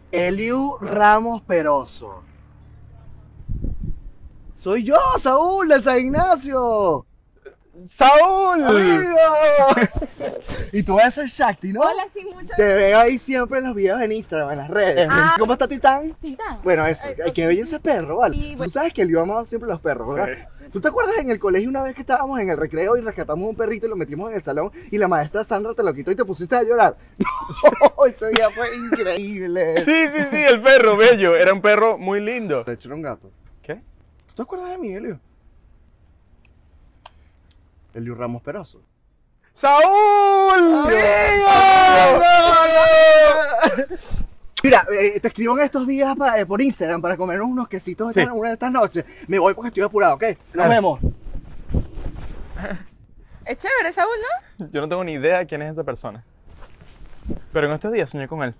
Eliu Ramos Peroso. Soy yo, Saúl, de San Ignacio. ¡Saúl! ¡Amigo! Y tú eres el Shakti, ¿no? Hola, sí, mucho. Te veo ahí siempre en los videos en Instagram, en las redes. Ah. ¿Cómo está Titán? Titán. Bueno, eso, Ay, que bello ese perro, ¿vale? Sí, Tú bueno. sabes que Eliu amaba siempre los perros, ¿verdad? ¿Tú te acuerdas en el colegio una vez que estábamos en el recreo y rescatamos un perrito y lo metimos en el salón y la maestra Sandra te lo quitó y te pusiste a llorar? No, ese día fue increíble. Sí, sí, sí, el perro bello. Era un perro muy lindo. De hecho, era un gato. ¿Qué? ¿Tú te acuerdas de mí, Eliu? Eliu Ramos Peroso. ¡Saúl! ¡Amigo! Mira, te escribo en estos días por Instagram para comernos unos quesitos Sí. una de estas noches. Me voy porque estoy apurado, ¿ok? Nos Dale. vemos. Es chévere, Saúl, ¿no? Yo no tengo ni idea quién es esa persona. Pero en estos días soñé con él.